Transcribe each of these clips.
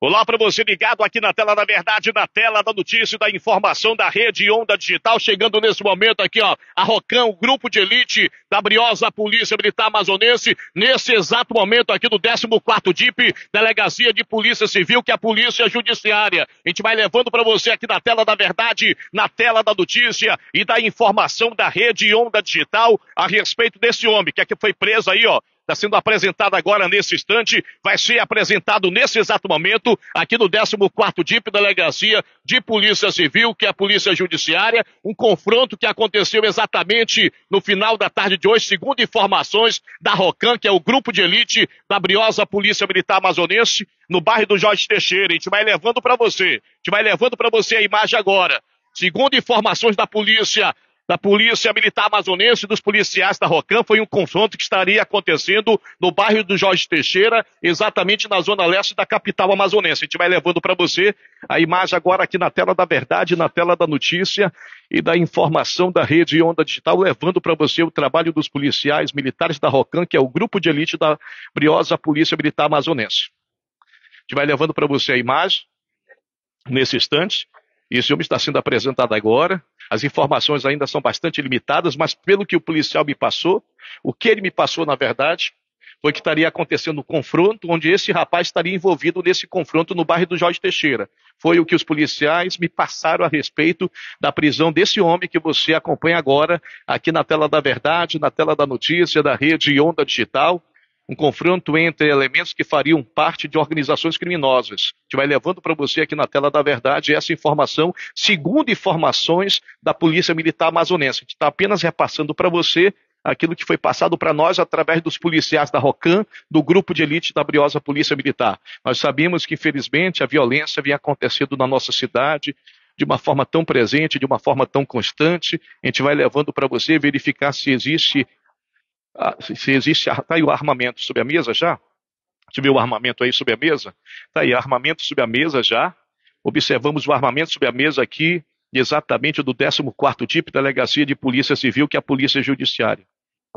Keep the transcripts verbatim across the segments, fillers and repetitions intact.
Olá para você ligado aqui na tela da verdade, na tela da notícia e da informação da Rede Onda Digital, chegando nesse momento aqui, ó, a Rocan, o grupo de elite da briosa Polícia Militar Amazonense, nesse exato momento aqui do décimo quarto D I P, Delegacia de Polícia Civil, que é a Polícia Judiciária. A gente vai levando para você aqui na tela da verdade, na tela da notícia e da informação da Rede Onda Digital a respeito desse homem, que é que foi preso aí, ó. Está sendo apresentado agora nesse instante, vai ser apresentado nesse exato momento, aqui no décimo quarto D I P, Delegacia de Polícia Civil, que é a Polícia Judiciária, um confronto que aconteceu exatamente no final da tarde de hoje, segundo informações da Rocan, que é o grupo de elite da briosa Polícia Militar Amazonense, no bairro do Jorge Teixeira. A gente vai levando para você, a gente vai levando para você a imagem agora. Segundo informações da polícia, da Polícia Militar Amazonense e dos policiais da Rocan, foi um confronto que estaria acontecendo no bairro do Jorge Teixeira, exatamente na zona leste da capital amazonense. A gente vai levando para você a imagem agora aqui na tela da verdade, na tela da notícia e da informação da Rede Onda Digital, levando para você o trabalho dos policiais militares da Rocan, que é o grupo de elite da briosa Polícia Militar Amazonense. A gente vai levando para você a imagem nesse instante. Esse homem está sendo apresentado agora. As informações ainda são bastante limitadas, mas pelo que o policial me passou, o que ele me passou, na verdade, foi que estaria acontecendo um confronto, onde esse rapaz estaria envolvido nesse confronto no bairro do Jorge Teixeira. Foi o que os policiais me passaram a respeito da prisão desse homem que você acompanha agora, aqui na tela da verdade, na tela da notícia, da Rede Onda Digital. Um confronto entre elementos que fariam parte de organizações criminosas. A gente vai levando para você aqui na tela da verdade essa informação, segundo informações da Polícia Militar Amazonense. A gente está apenas repassando para você aquilo que foi passado para nós através dos policiais da Rocan, do grupo de elite da briosa Polícia Militar. Nós sabemos que, infelizmente, a violência vem acontecendo na nossa cidade de uma forma tão presente, de uma forma tão constante. A gente vai levando para você verificar se existe Ah, se existe, está aí o armamento sobre a mesa já? Você viu o armamento aí sobre a mesa? Está aí, armamento sobre a mesa já. Observamos o armamento sobre a mesa aqui, exatamente do décimo quarto D I P, Delegacia de Polícia Civil, que é a Polícia Judiciária.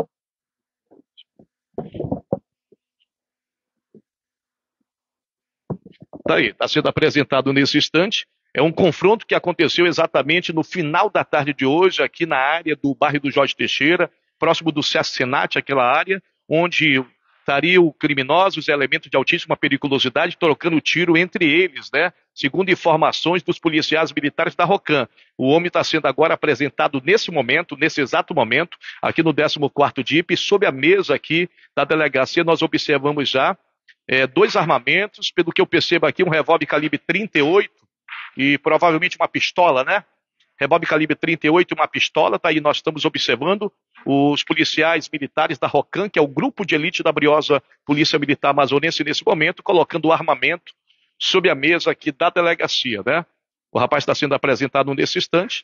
Está aí, está sendo apresentado nesse instante. É um confronto que aconteceu exatamente no final da tarde de hoje, aqui na área do bairro do Jorge Teixeira, próximo do SESC Senat, aquela área, onde estariam criminosos, elementos de altíssima periculosidade, trocando tiro entre eles, né? Segundo informações dos policiais militares da Rocan. O homem está sendo agora apresentado nesse momento, nesse exato momento, aqui no décimo quarto D I P, sob a mesa aqui da delegacia, nós observamos já é, dois armamentos, pelo que eu percebo aqui, um revólver calibre trinta e oito e provavelmente uma pistola, né? Revólver calibre trinta e oito e uma pistola, tá aí, nós estamos observando os policiais militares da Rocan, que é o grupo de elite da briosa Polícia Militar Amazonense nesse momento, colocando o armamento sob a mesa aqui da delegacia, né? O rapaz está sendo apresentado nesse instante.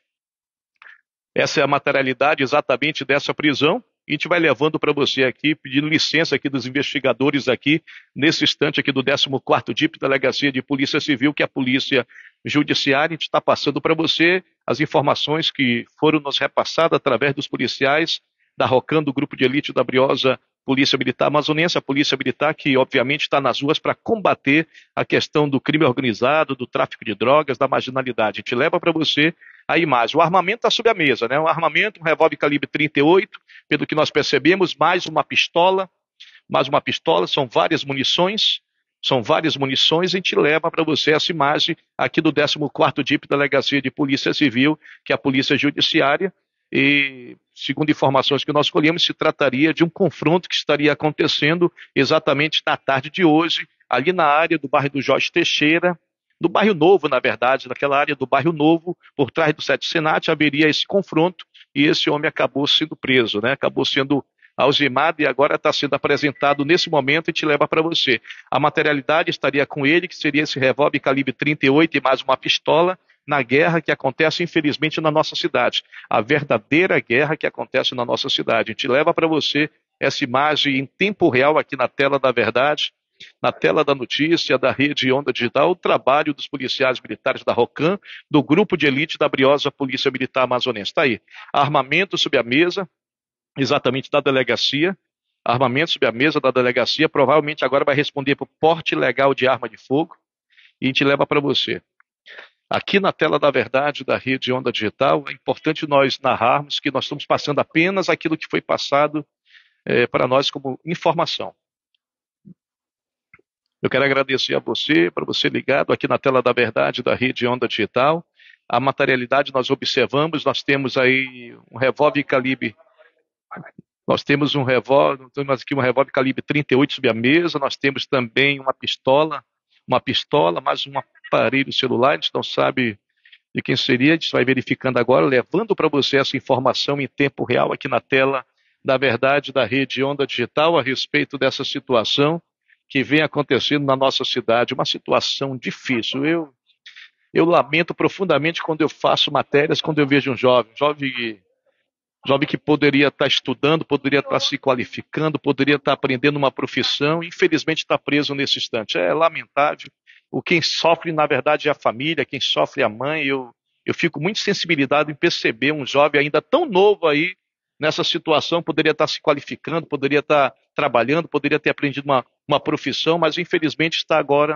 Essa é a materialidade exatamente dessa prisão. E a gente vai levando para você aqui, pedindo licença aqui dos investigadores aqui, nesse instante aqui do décimo quarto D I P, Delegacia de Polícia Civil, que é a Polícia Judiciária. A gente está passando para você as informações que foram nos repassadas através dos policiais da Rocan, do grupo de elite da briosa Polícia Militar Amazonense, a Polícia Militar que obviamente está nas ruas para combater a questão do crime organizado, do tráfico de drogas, da marginalidade. A gente leva para você a imagem. O armamento está sob a mesa, né? Um armamento, um revólver calibre trinta e oito, pelo que nós percebemos, mais uma pistola, mais uma pistola, são várias munições, são várias munições, a gente leva para você essa imagem aqui do décimo quarto D I P, Delegacia de Polícia Civil, que é a Polícia Judiciária, e segundo informações que nós colhemos, se trataria de um confronto que estaria acontecendo exatamente na tarde de hoje, ali na área do bairro do Jorge Teixeira, do bairro Novo, na verdade, naquela área do bairro Novo, por trás do SESC Senat, haveria esse confronto e esse homem acabou sendo preso, né? Acabou sendo algemado e agora está sendo apresentado nesse momento e te leva para você. A materialidade estaria com ele, que seria esse revólver calibre trinta e oito e mais uma pistola, na guerra que acontece, infelizmente, na nossa cidade. A verdadeira guerra que acontece na nossa cidade. A gente leva para você essa imagem em tempo real aqui na tela da verdade, na tela da notícia da Rede Onda Digital, o trabalho dos policiais militares da Rocan, do grupo de elite da briosa Polícia Militar Amazonense. Está aí, armamento sob a mesa, exatamente da delegacia, armamento sob a mesa da delegacia, provavelmente agora vai responder por porte ilegal de arma de fogo, e a gente leva para você. Aqui na tela da verdade da Rede Onda Digital, é importante nós narrarmos que nós estamos passando apenas aquilo que foi passado é, para nós como informação. Eu quero agradecer a você, para você ligado aqui na tela da verdade da Rede Onda Digital. A materialidade nós observamos, nós temos aí um revólver calibre, nós temos um revólver, temos aqui um revólver calibre trinta e oito sobre a mesa, nós temos também uma pistola, uma pistola, mais um aparelho celular, a gente não sabe de quem seria, a gente vai verificando agora, levando para você essa informação em tempo real aqui na tela da verdade da Rede Onda Digital a respeito dessa situação que vem acontecendo na nossa cidade, uma situação difícil. Eu, eu lamento profundamente quando eu faço matérias, quando eu vejo um jovem, jovem, jovem que poderia estar estudando, poderia estar se qualificando, poderia estar aprendendo uma profissão, infelizmente está preso nesse instante. É lamentável. O quem sofre, na verdade, é a família, quem sofre é a mãe. Eu, eu fico muito sensibilizado em perceber um jovem ainda tão novo aí, nessa situação, poderia estar se qualificando, poderia estar trabalhando, poderia ter aprendido uma, uma profissão, mas infelizmente está agora,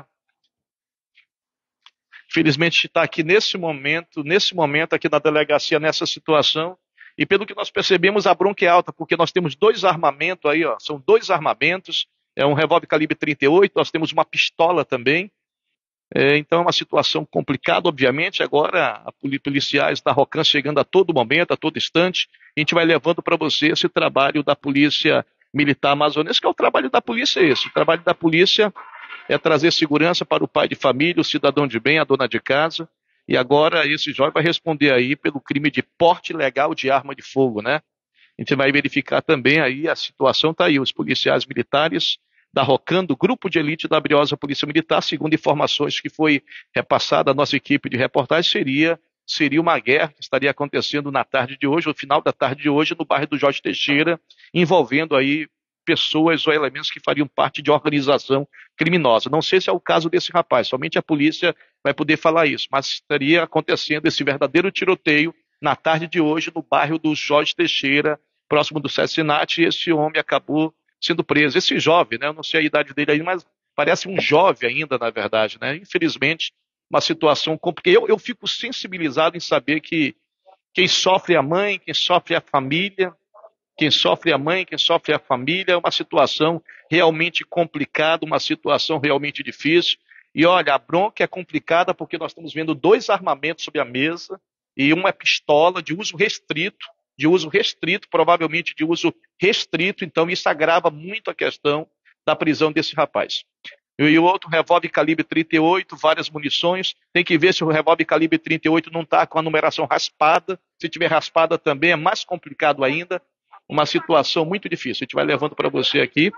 infelizmente está aqui nesse momento, nesse momento aqui na delegacia, nessa situação, e pelo que nós percebemos, a bronca é alta, porque nós temos dois armamentos aí, ó, são dois armamentos, é um revólver calibre trinta e oito, nós temos uma pistola também, é, então é uma situação complicada, obviamente. Agora, a policiais da Rocan chegando a todo momento, a todo instante, a gente vai levando para você esse trabalho da Polícia Militar Amazonense, que é o trabalho da polícia esse. O trabalho da polícia é trazer segurança para o pai de família, o cidadão de bem, a dona de casa, e agora esse jovem vai responder aí pelo crime de porte ilegal de arma de fogo, né? A gente vai verificar também aí, a situação está aí, os policiais militares da Rocan, do Grupo de Elite da Briosa Polícia Militar, segundo informações que foi repassada à nossa equipe de reportagem, seria, seria uma guerra que estaria acontecendo na tarde de hoje, no final da tarde de hoje, no bairro do Jorge Teixeira, envolvendo aí pessoas ou elementos que fariam parte de organização criminosa. Não sei se é o caso desse rapaz, somente a polícia vai poder falar isso, mas estaria acontecendo esse verdadeiro tiroteio na tarde de hoje no bairro do Jorge Teixeira, próximo do Cessinat, e esse homem acabou sendo preso. Esse jovem, né, eu não sei a idade dele aí, mas parece um jovem ainda, na verdade, né? Infelizmente, uma situação complicada. Eu, eu fico sensibilizado em saber que quem sofre é a mãe, quem sofre é a família, quem sofre é a mãe, quem sofre é a família, é uma situação realmente complicada, uma situação realmente difícil. E olha, a bronca é complicada porque nós estamos vendo dois armamentos sobre a mesa, e uma é pistola de uso restrito, de uso restrito, provavelmente de uso restrito, então isso agrava muito a questão da prisão desse rapaz. E o outro revólver calibre trinta e oito, várias munições, tem que ver se o revólver calibre trinta e oito não está com a numeração raspada, se tiver raspada também é mais complicado ainda, uma situação muito difícil. A gente vai levando para você aqui,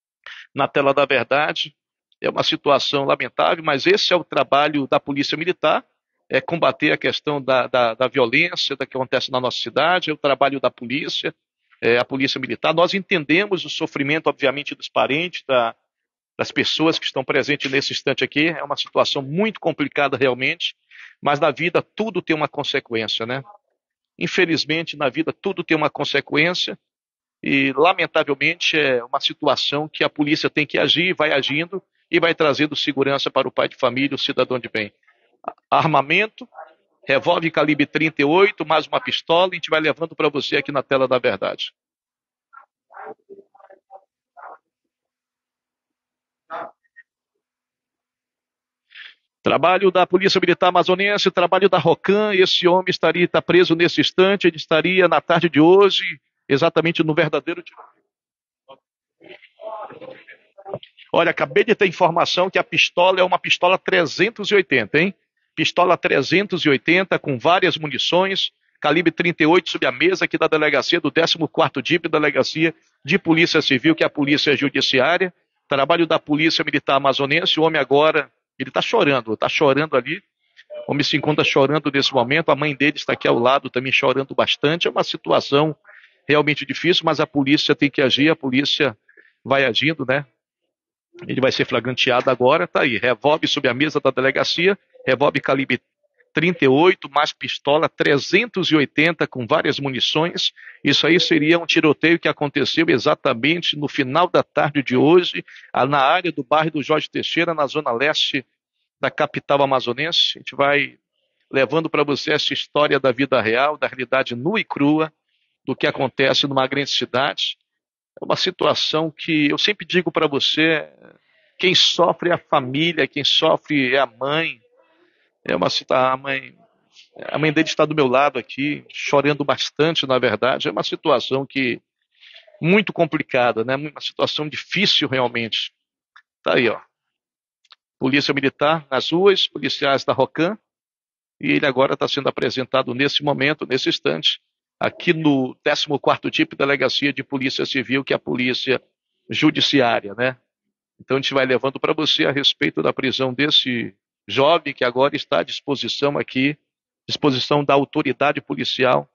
na tela da verdade, é uma situação lamentável, mas esse é o trabalho da Polícia Militar, é combater a questão da, da, da violência da que acontece na nossa cidade, é o trabalho da polícia, é, a polícia militar. Nós entendemos o sofrimento, obviamente, dos parentes, da, das pessoas que estão presentes nesse instante aqui. É uma situação muito complicada realmente, mas na vida tudo tem uma consequência, né? Infelizmente, na vida tudo tem uma consequência e, lamentavelmente, é uma situação que a polícia tem que agir, vai agindo e vai trazendo segurança para o pai de família, o cidadão de bem. Armamento, revólver calibre trinta e oito, mais uma pistola, a gente vai levando para você aqui na tela da verdade. Trabalho da Polícia Militar Amazonense, trabalho da Rocan, esse homem estaria tá preso nesse instante, ele estaria na tarde de hoje, exatamente no verdadeiro... Olha, acabei de ter informação que a pistola é uma pistola trezentos e oitenta, hein? Pistola trezentos e oitenta com várias munições, calibre trinta e oito sob a mesa aqui da delegacia do décimo quarto D I P, Delegacia de Polícia Civil, que é a Polícia Judiciária. Trabalho da Polícia Militar Amazonense, o homem agora, ele está chorando, está chorando ali, o homem se encontra chorando nesse momento, a mãe dele está aqui ao lado também chorando bastante, é uma situação realmente difícil, mas a polícia tem que agir, a polícia vai agindo, né? Ele vai ser flagranteado agora, tá aí, revólver sob a mesa da delegacia, revólver calibre trinta e oito, mais pistola trezentos e oitenta com várias munições. Isso aí seria um tiroteio que aconteceu exatamente no final da tarde de hoje, na área do bairro do Jorge Teixeira, na zona leste da capital amazonense. A gente vai levando para você essa história da vida real, da realidade nua e crua, do que acontece numa grande cidade. É uma situação que eu sempre digo para você, quem sofre é a família, quem sofre é a mãe. É uma situação, a mãe, a mãe dele está do meu lado aqui, chorando bastante, na verdade. É uma situação que muito complicada, né? Uma situação difícil realmente. Tá aí, ó. Polícia Militar nas ruas, policiais da Rocan, e ele agora está sendo apresentado nesse momento, nesse instante, aqui no décimo quarto DIP, Delegacia de Polícia Civil, que é a Polícia Judiciária, né? Então a gente vai levando para você a respeito da prisão desse jovem que agora está à disposição aqui, disposição da autoridade policial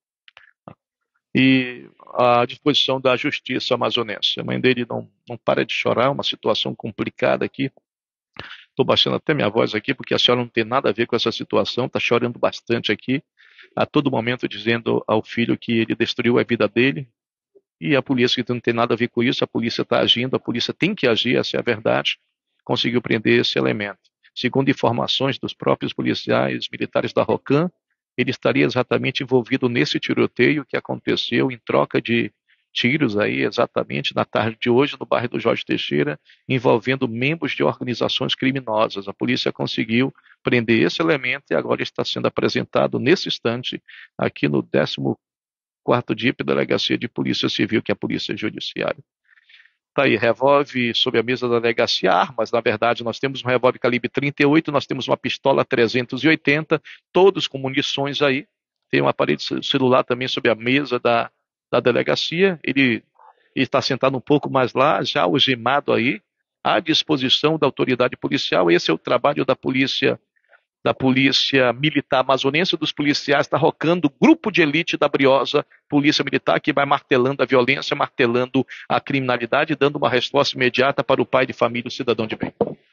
e à disposição da justiça amazonense. A mãe dele não, não para de chorar, uma situação complicada aqui. Estou baixando até minha voz aqui, porque a senhora não tem nada a ver com essa situação, está chorando bastante aqui, a todo momento dizendo ao filho que ele destruiu a vida dele, e a polícia que não tem nada a ver com isso, a polícia está agindo, a polícia tem que agir, essa é a verdade, conseguiu prender esse elemento. Segundo informações dos próprios policiais militares da Rocan, ele estaria exatamente envolvido nesse tiroteio que aconteceu em troca de tiros aí exatamente na tarde de hoje no bairro do Jorge Teixeira, envolvendo membros de organizações criminosas. A polícia conseguiu prender esse elemento e agora está sendo apresentado nesse instante aqui no décimo quarto DIP, Delegacia de Polícia Civil, que é a Polícia Judiciária. Tá aí, revólver sobre a mesa da delegacia, armas, na verdade, nós temos um revólver calibre trinta e oito, nós temos uma pistola trezentos e oitenta, todos com munições aí, tem um aparelho celular também sobre a mesa da, da delegacia, ele, ele está sentado um pouco mais lá, já algemado aí, à disposição da autoridade policial. Esse é o trabalho da polícia da Polícia Militar Amazonense, dos policiais da Rocan, do grupo de elite da Briosa Polícia Militar, que vai martelando a violência, martelando a criminalidade, dando uma resposta imediata para o pai de família, o cidadão de bem.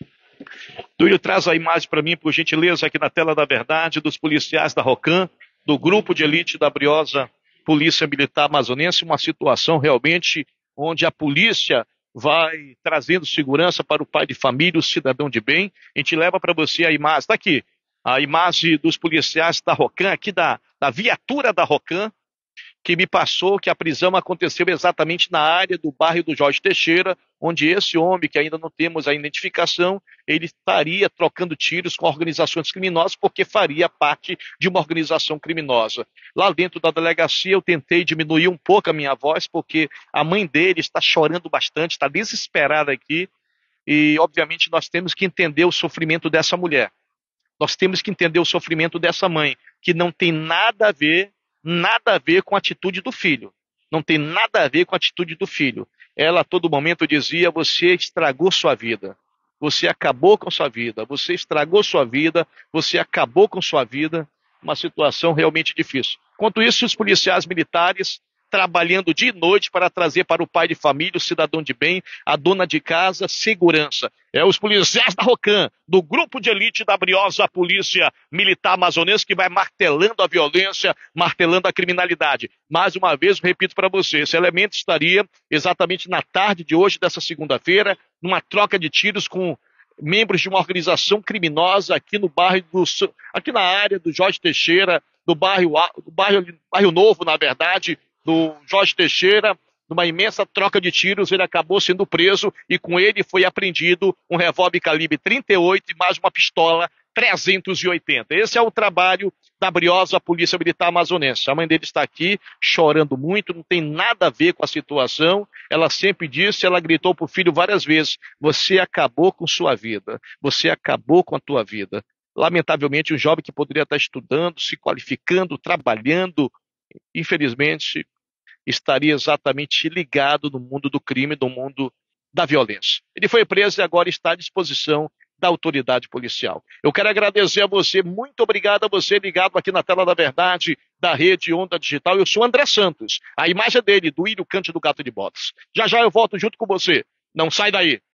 Túlio, traz a imagem para mim, por gentileza, aqui na tela da verdade, dos policiais da Rocan, do grupo de elite da Briosa Polícia Militar Amazonense, uma situação realmente onde a polícia vai trazendo segurança para o pai de família, o cidadão de bem. A gente leva para você a imagem, está aqui, a imagem dos policiais da Rocan, aqui da, da viatura da Rocan, que me passou que a prisão aconteceu exatamente na área do bairro do Jorge Teixeira, onde esse homem, que ainda não temos a identificação, ele estaria trocando tiros com organizações criminosas, porque faria parte de uma organização criminosa. Lá dentro da delegacia eu tentei diminuir um pouco a minha voz, porque a mãe dele está chorando bastante, está desesperada aqui, e obviamente nós temos que entender o sofrimento dessa mulher. Nós temos que entender o sofrimento dessa mãe, que não tem nada a ver, nada a ver com a atitude do filho. Não tem nada a ver com a atitude do filho. Ela a todo momento dizia: você estragou sua vida. Você acabou com sua vida. Você estragou sua vida. Você acabou com sua vida. Uma situação realmente difícil. Enquanto isso, os policiais militares trabalhando dia e noite para trazer para o pai de família, o cidadão de bem, a dona de casa, segurança. É os policiais da Rocan, do grupo de elite da Briosa Polícia Militar Amazonense, que vai martelando a violência, martelando a criminalidade. Mais uma vez, repito para você, esse elemento estaria exatamente na tarde de hoje, dessa segunda-feira, numa troca de tiros com membros de uma organização criminosa aqui no bairro do, aqui na área do Jorge Teixeira, do bairro, do bairro, bairro Novo, na verdade, do Jorge Teixeira, numa imensa troca de tiros, ele acabou sendo preso e com ele foi apreendido um revólver calibre trinta e oito e mais uma pistola trezentos e oitenta. Esse é o trabalho da Briosa Polícia Militar Amazonense. A mãe dele está aqui chorando muito, não tem nada a ver com a situação. Ela sempre disse, ela gritou para o filho várias vezes: você acabou com sua vida, você acabou com a tua vida. Lamentavelmente, um jovem que poderia estar estudando, se qualificando, trabalhando, infelizmente, estaria exatamente ligado no mundo do crime, no mundo da violência. Ele foi preso e agora está à disposição da autoridade policial. Eu quero agradecer a você, muito obrigado a você ligado aqui na tela da verdade da Rede Onda Digital. Eu sou André Santos, a imagem dele, do Ilho Cante do Gato de Botas. Já já eu volto junto com você. Não sai daí.